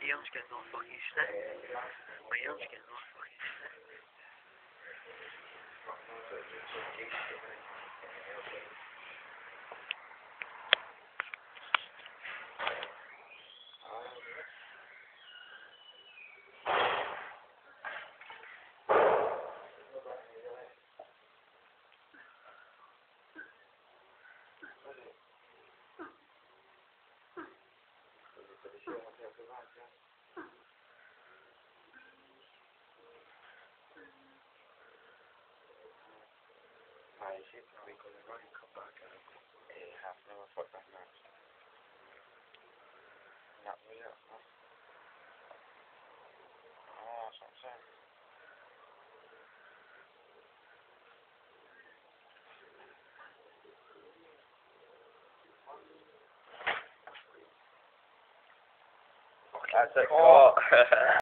arm's getting all fucking stiff. My arm's getting all fucking stiff. I see now we go run and come back and half an hour, 45 minutes. Not really, huh? Oh, that's what I'm saying. That's a call.